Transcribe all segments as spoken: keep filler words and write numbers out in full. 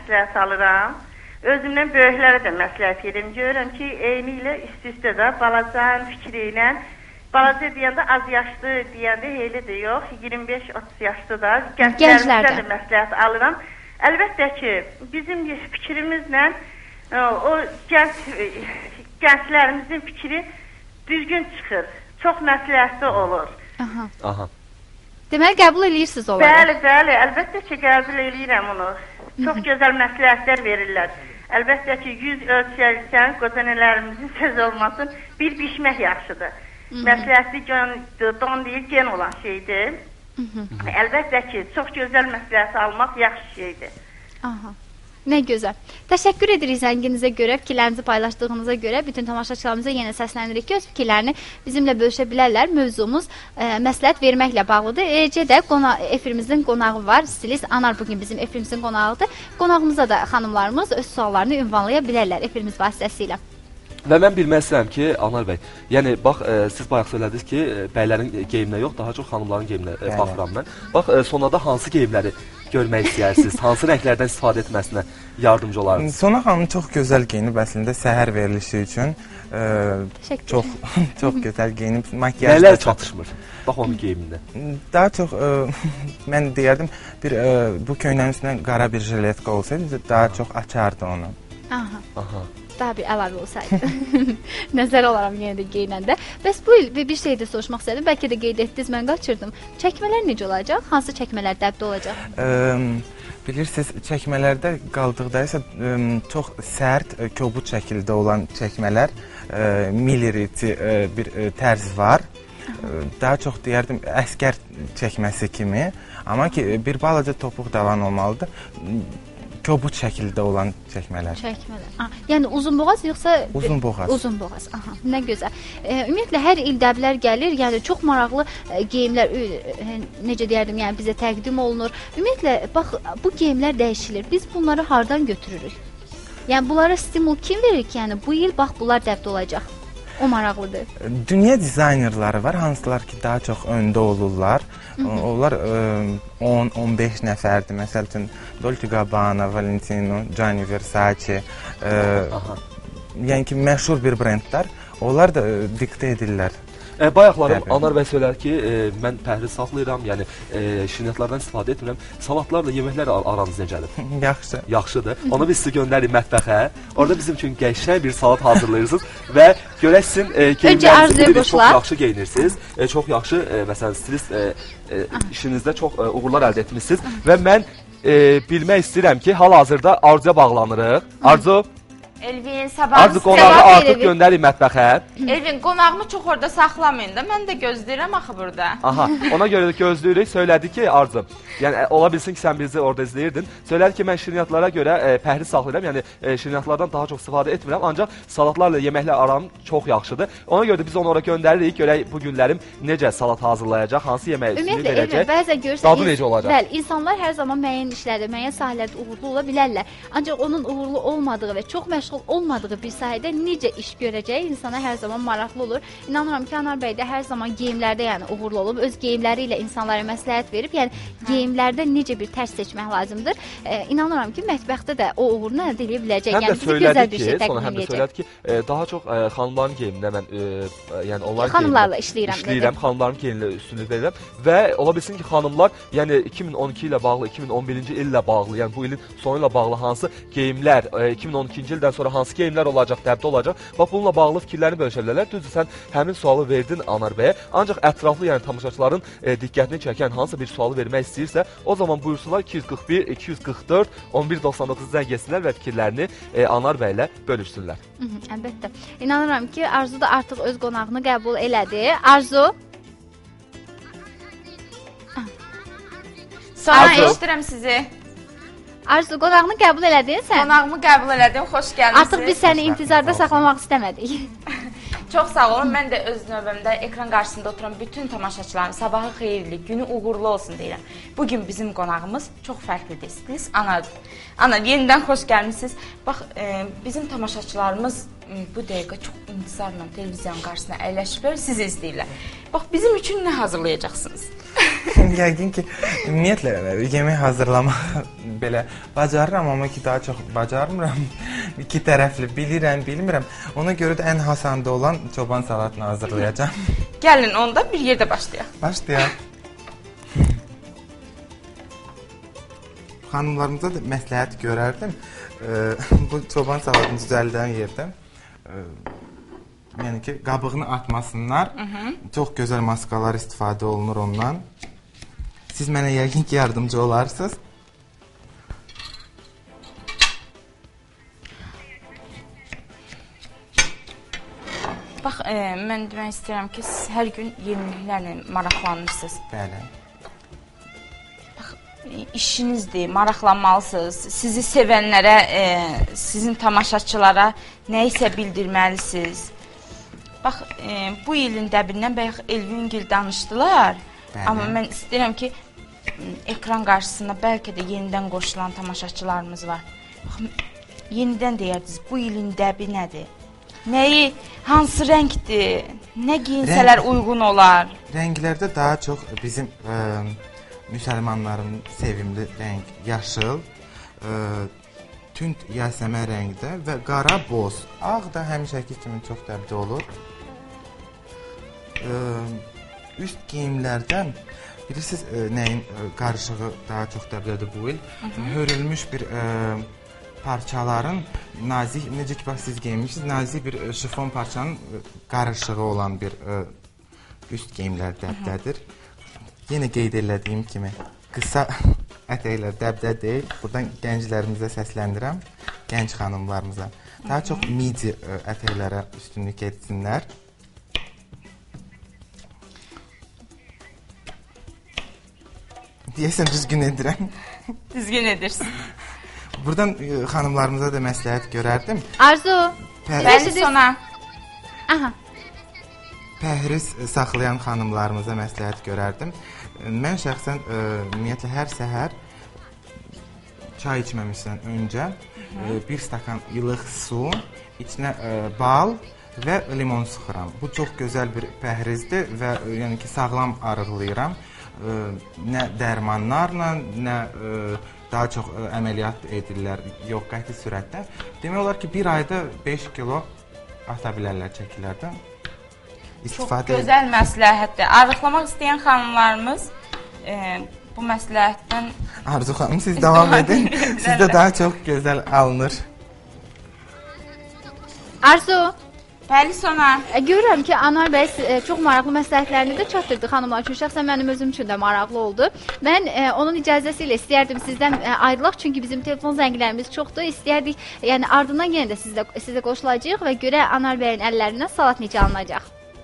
məsləhət alıram. Özümdən böyüklərə də məsləhət edirəm. Görürəm ki, eyni ilə üst-üstə də balacanın fikri ilə, balaca deyəndə az yaşlı deyəndə elə də yox, iyirmi beş otuz yaşlı da gənclərimizdən də məsləhət alıram. Əlbəttə ki, bizim fikrimizlə o gənc, gənclərimizin fikri düzgün çıxır. Çox məsləhətli olur. Aha. Aha. Deməli, qəbul edirsiniz onları? Bəli, bəli, əlbəttə ki, qəbul edirəm onu. Çox gözəl məsləhətlər verirlər. Əlbəttə ki, yüz ölçərkən qocanələrimizin söz olmasın, bir bişmək yaxşıdır. Məsləhətli don deyil, gen olan şeydir. Əlbəttə ki, çox gözəl məsləhət almaq yaxşı şeydir. Aha. Nə gözəl. Təşəkkür edirik zənginizə görə, fikirlərinizi paylaşdığınıza görə. Bütün tamaşaçılarımıza yenə səsləndirik ki, öz fikirlərini bizimlə bölüşə bilərlər. Mövzumuz ə, məsləhət verməklə bağlıdır. Eləcə də qona efirimizin qonağı var. Stilist Anar bugün bizim efirimizin qonağıdır. Qonağımıza da xanımlarımız öz suallarını ünvanlaya bilərlər efirimiz vasitəsilə. Və mən bilmək istəyirəm ki, Anar bəy, yəni bax, e, siz bayaq söylədiniz ki, e, bəylərin geyiminə yox, daha çox xanımların geyiminə e, baxıram mən. Bax, e, sonada hansı geyimləri görmək istəyirsiniz? Hansı rənglərdən istifadə etməsinə yardımcı olarsınız? Sona xanım çox gözəl geyinib əslində səhər verilişi üçün. E, çox çox gözəl geyinib, makyajla nələr çatışmır? Bax onun geyimində. Daha çox e, mən deyərdim, bir e, bu köynənin üstünə qara bir jiletka olsaydı daha çox açardı onu. Aha. Aha. Daha bir əlavə olsaydı. Nəzər olaram yenə də geyinəndə. Bəs bu il bir şey də soruşmaq istədim. Bəlkə də qeyd etdiniz, mən qaçırdım. Çəkmələr necə olacaq? Hansı çəkmələr dəbdə olacaq? Ə, bilirsiniz, çəkmələrdə qaldıqda isə ə, çox sərt, ə, kobud şəkildə olan çəkmələr, ə, miliriti ə, bir ə, tərz var. Ə, daha çox deyərdim əskər çəkməsi kimi. Amma ki, bir balaca topuq davan olmalıdır. Kobud şəkildə olan çəkmələr. Çəkmələr. Ah, yəni uzun boğaz yoxsa uzun boğaz. Uzun boğaz. Aha, nə gözəl. E, ümumiyyətlə hər il dəblər gəlir. Yəni çox maraqlı e, geyimlər e, necə deyərdim, yəni bizə təqdim olunur. Ümumiyyətlə bax bu geyimlər dəyişilir. Biz bunları hardan götürürük? Yəni bunlara stimul kim verir ki, yəni bu il bax bunlar dəbdə olacaq? O maraqlıdır. Dünya dizaynerləri var, hansılar ki daha çox öndə olurlar. Hı -hı. Onlar on on beş nəfərdir. Məsəl üçün Dolce Gabbana, Valentino, Gianni Versace, ə, yəni ki məşhur bir brendlər. Onlar da ə, diktə edirlər. E, bayaqlarım Anar bəy söylər ki, e, mən pəhriz saxlayıram, yəni e, şirniyyatlardan istifadə etmirəm. Salatlarla yeməklər ar aranız necədir? Yaxşı. Yaxşıdır. Onu biz sizi göndərik mətbəxə. Orada bizim üçün qəşəng bir salat hazırlayırsınız və görək sizin e, geyimlərinizi çox yaxşı geyinirsiniz. E, çox yaxşı, e, məsələn, stilist e, e, işinizdə çox e, uğurlar əldə etmişsiniz və mən e, bilmək istəyirəm ki, hal-hazırda Arzuya bağlanırıq. Arzu Elvin, sabahınız Arzu qonağı artıq göndərik mətbəxə. Elvin, qonağımı çox orada saxlamayın da, mən də gözləyirəm axı burada. Aha, ona görə də gözləyirik. Söylədi ki, Arzu, yəni ola bilsin ki, sən bizi orada izləyirdin. Söylədi ki, mən şirniyyatlara görə e, pəhriz saxlayıram, yəni e, şirniyyatlardan daha çox istifadə etmirəm, ancaq salatlarla yeməklə aram çox yaxşıdır. Ona görə də biz onu ora göndəririk, görək bu günlərim necə salat hazırlayacaq, hansı yemək üstünü verəcək, bəzən görürsən, dadı necə olacaq. Bəli, insanlar hər zaman müəyyən işlərdə, müəyyən sahələrdə uğurlu ola bilərlər. Ancaq onun uğurlu olmadığı və çox məşğul olmadığı bir sahədə necə iş görəcəyi insana hər zaman maraqlı olur. İnanıram ki, Anar bəy də hər zaman geyimlərdə yəni uğurlu olub, öz geyimləri ilə insanlara məsləhət verib, yəni geyimlərdə necə bir tərs seçmək lazımdır. E, inanıram ki, mətbəxdə də o uğurunu əldə edə biləcək. Həm yəni də söylədi ki, sonra həm də söylədi ki, e, daha çox e, xanımların geyimində mən e, yəni onlar xanımlarla işləyirəm. İşləyirəm, xanımların geyimində üstünlük verirəm və ola bilsin ki, xanımlar yəni iki min on iki ilə bağlı, iki min on birinci illə bağlı, yəni bu ilin sonu ilə bağlı hansı geyimlər, e, iki min on ikinci ildən sonra hansı geyimlər olacaq, dəbdə olacaq. Bax bununla bağlı fikirlərini bölüşə bilərlər. Düzdür, sən həmin sualı verdin Anar bəyə. Ancaq ətraflı, yəni tamaşaçıların e, diqqətini çəkən hansı bir sualı vermək istəyirsə, o zaman buyursunlar iki yüz qırx bir iki yüz qırx dörd on bir doxsan doqquz zəng etsinlər və fikirlərini e, Anar bəylə bölüşsünlər. Hı -hı, əlbəttə. İnanıram ki, Arzu da artıq öz qonağını qəbul elədi. Arzu? Sonra eşidirəm sizi. Arzu, qonağını qəbul elədin sən? Qonağımı qəbul elədim, xoş gəlmişsiniz. Artıq biz səni intizarda saxlamaq istəmədik. Çox sağ olun, mən də öz növbəmdə ekran qarşısında oturan bütün tamaşaçılarım sabahı xeyirli, günü uğurlu olsun deyirəm. Bugün bizim qonağımız çox fərqlidir, stilist Anadır. Ana, yenidən xoş gəlmişsiniz. Bax, e, bizim tamaşaçılarımız bu dəqiqə çox intizarla televiziyanın qarşısına əyləşiblər, sizi izləyirlər. Bax, bizim üçün nə hazırlayacaqsınız? Mən yəqin ki, ümumiyyətlə yemək hazırlamaq belə bacarıram, amma ki daha çox bacarmıram. İki tərəfli bilirəm, bilmirəm. Ona görə də ən hasanda olan çoban salatını hazırlayacağam. Gəlin onda bir yerdə başlayaq. Başlayaq. Xanımlarımıza da məsləhət görərdim. Bu çoban salatını düzəldən yerdə yəni ki, qabığını atmasınlar. Hı -hı. Çox gözəl maskalar istifadə olunur ondan. Siz mənə yəqin ki, yardımcı olarsınız. Bax, e, mən demək istəyirəm ki, siz hər gün yeniliklərlə maraqlanırsınız. Bəli. Bax, işinizdir, maraqlanmalısınız. Sizi sevənlərə, e, sizin tamaşaçılara nə isə bildirməlisiniz. Bax, e, bu ilin dəbirindən bayaq Elvingil danışdılar. Bəli. Amma mən istəyirəm ki, ekran qarşısında bəlkə də yenidən qoşulan tamaşaçılarımız var. Bax, yenidən deyərdiniz, bu ilin dəbi nədir? Nəyi, hansı rəngdir? Nə giyinsələr Rəng, uyğun olar? Rənglərdə daha çox bizim ə, müsəlmanların sevimli rəng yaşıl, ə, tünd yasəmə rəngdə və qara boz. Ağ da həmişəki kimi çox dəbdə olur. Ə, üst geyimlərdən bilirsiniz ə, nəyin ə, qarışığı daha çox dəbdədir bu il? Hı -hı. Hörülmüş bir ə, parçaların nazik, necə ki bax siz geyinmişsiniz, nazik bir ə, şifon parçanın ə, qarışığı olan bir ə, üst geyimlər dəbdədir. Yenə qeyd elədiyim kimi qısa ətəklər dəbdə deyil. Buradan gənclərimizə səsləndirəm, gənc xanımlarımıza. Daha çox midi ə, ətəklərə üstünlük etsinlər. Deyəsən düzgün edirəm. Düzgün edirsin. Buradan ə, xanımlarımıza da məsləhət görərdim. Arzu. Bəli, sona. Aha. Pəhriz saxlayan xanımlarımıza məsləhət görərdim. Mən şəxsən ə, ümumiyyətlə hər səhər çay içməmişdən öncə ə, bir stakan ilıq su, içinə ə, bal və limon sıxıram. Bu çox gözəl bir pəhrizdir və ə, yəni ki sağlam arıqlayıram. Ə, nə dərmanlarla, nə ə, daha çox ə, əməliyyat edirlər, yox qəti sürətdə. Demək olar ki, bir ayda beş kilo ata bilərlər çəkilərdən. İstifadə çox gözəl məsləhətdir. Arıqlamaq istəyən xanımlarımız e, bu məsləhətdən... Arzu xanım, siz davam edin. Sizdə daha çox gözəl alınır. Arzu. Bəli, sona. E, görürəm ki, Anar bəy e, çox maraqlı məsləhətlərini də çatdırdı xanımlar üçün. Şəxsən mənim özüm üçün də maraqlı oldu. Mən e, onun icazəsi ilə istəyərdim sizdən e, ayrılaq, çünki bizim telefon zənglərimiz çoxdur. İstəyərdik, yəni ardından yenə də sizə, sizə qoşulacağıq və görə Anar bəyin əllərindən salat necə alınacaq.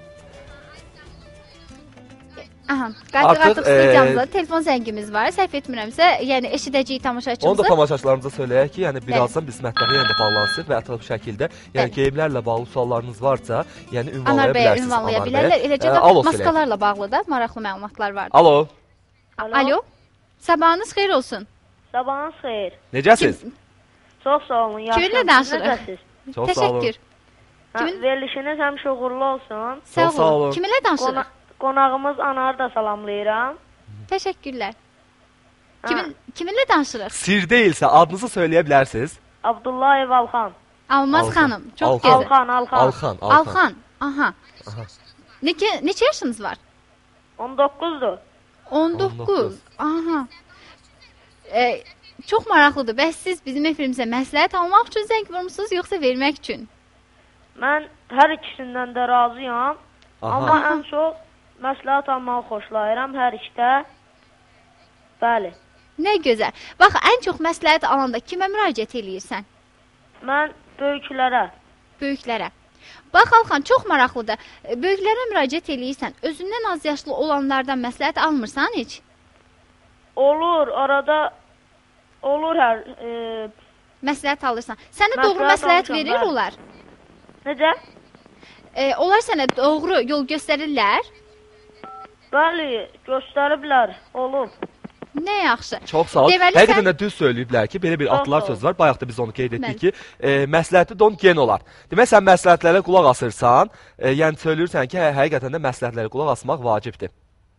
Aha, qayıtdıq artıq studiyamızda e, telefon zəngimiz var. Səhv etmirəmsə, yəni eşidəcəyik tamaşaçımızı. Onu da tamaşaçılarımıza söyləyək ki, yəni birazdan biz mətbəxə yenə də bağlansın və ətraflı şəkildə, yəni Bəli. geyimlərlə bağlı suallarınız varsa, yəni ünvanlaya bilərsiniz. Ünvanlaya bilərlər. Eləcə də e, maskalarla bağlı da maraqlı məlumatlar var. Alo. Alo. Alo. Sabahınız xeyir olsun. Sabahınız xeyir. Necəsiz? Kim? Çox sağ olun. Kiminlə danışırıq? Çox sağ olun. Təşəkkür. Kimin? Verilişiniz həmişə uğurlu olsun. Sağ olun. Kiminlə danışırıq? Qona Qonağımız Anarı da salamlayıram. Təşəkkürlər. Kimin, kiminlə danışırıq? Sir deyilsə adınızı söyləyə bilərsiniz. Abdullayev Alxan. Almaz Alxan. xanım. Çox Alxan. gözəl. Alxan, Alxan. Alxan, Alxan. Alxan. Aha. Aha. Neçə, neçə yaşınız var? on doqquzdur. on doqquz. Aha. E, çox maraqlıdır. Bəs siz bizim efirimizə məsləhət almaq üçün zəng vurmusunuz, yoxsa vermək üçün? Mən hər ikisindən də razıyam. Aha. Amma ən çox məsləhət almağı xoşlayıram hər işdə. Bəli. Nə gözəl. Bax, ən çox məsləhət alanda kimə müraciət eləyirsən? Mən böyüklərə. Böyüklərə. Bax, Alxan, çox maraqlıdır. Böyüklərə müraciət eləyirsən, özündən az yaşlı olanlardan məsləhət almırsan heç? Olur, arada olur hər... E, məsləhət alırsan. Sənə doğru məsləhət verir bəli. Onlar? Necə? E, onlar sənə doğru yol göstərirlər? Bəli, göstəriblər, olub. Nə yaxşı. Çox sağ ol. Həqiqətən də düz söyləyiblər ki, belə bir atlar söz var. Bayaq da biz onu qeyd etdik ki, e, məsləhəti don gen olar. Demək, sən məsləhətlərə qulaq asırsan, e, yəni söyləyirsən ki, hə, həqiqətən də məsləhətlərə qulaq asmaq vacibdir.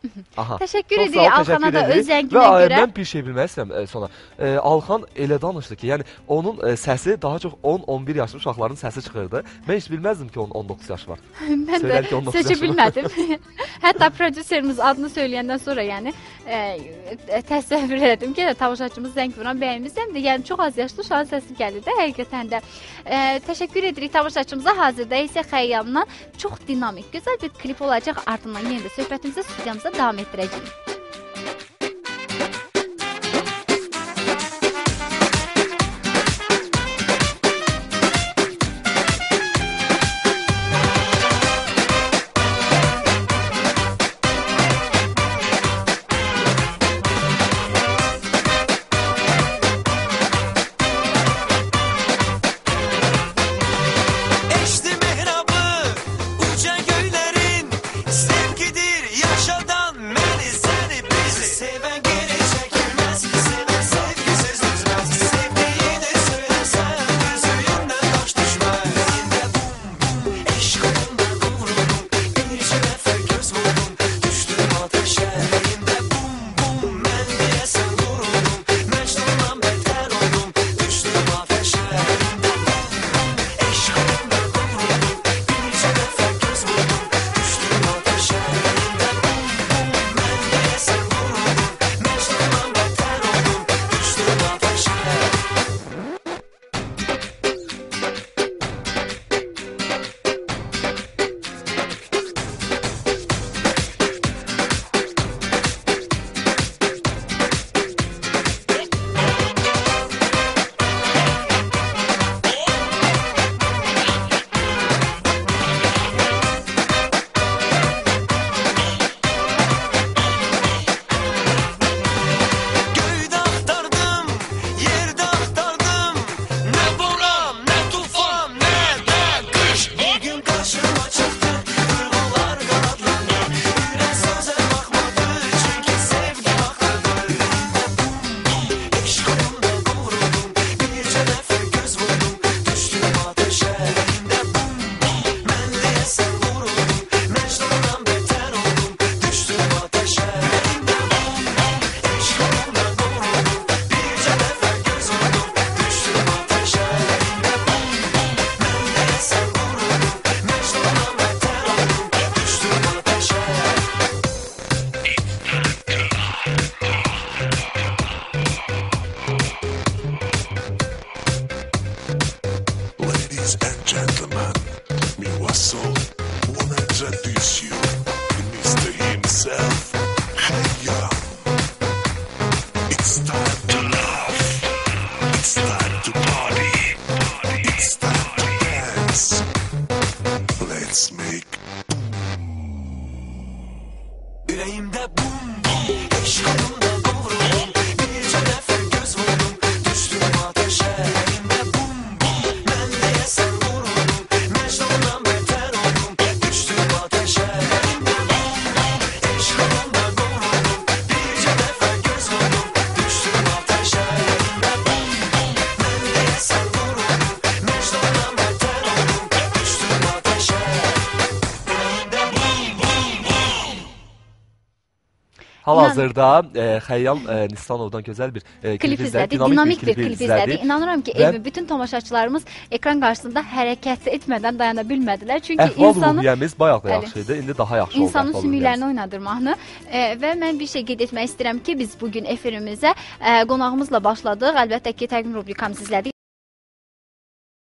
Aha. Təşəkkür Çox edirik sağ ol, Alxana təşəkkür da edirik. öz zənginə Və e, görə. mən bir şey bilmək istəyirəm e, sonra. E, Alxan elə danışdı ki, yəni onun e, səsi daha çox on on bir yaşlı uşaqların səsi çıxırdı. Mən heç bilməzdim ki, onun on doqquz yaşı var. Mən Söylər də ki, on doqquz seçə yaşı var. bilmədim. Hətta prodüserimiz adını söyləyəndən sonra, yəni e, təsəvvür etdim ki, tamaşaçımız zəng vuran bəyimizdən də, yəni çox az yaşlı uşağın səsi gəlir də həqiqətən də. E, təşəkkür edirik tamaşaçımıza. Hazırda isə Xəyyamdan çox dinamik, gözəl bir klip olacaq. Ardından yenə də söhbətimizə, studiyamıza davam etdirəcəyik. Hal-hazırda e, Xəyyam e, Nistanovdan gözəl bir e, klip izlədik, dinamik bir klip izlədik. İnanıram ki, və bütün tamaşaçılarımız ekran qarşısında hərəkət etmədən dayana bilmədilər. Çünki əhval-ruhiyyəmiz bayaq da yaxşı idi, indi daha yaxşı oldu. İnsanın sümüklərini oynadırmaqını e, və mən bir şey qeyd etmək istəyirəm ki, biz bugün efirimizə e, qonağımızla başladıq. Əlbəttə ki, təqdim rubrikamızı izlədik.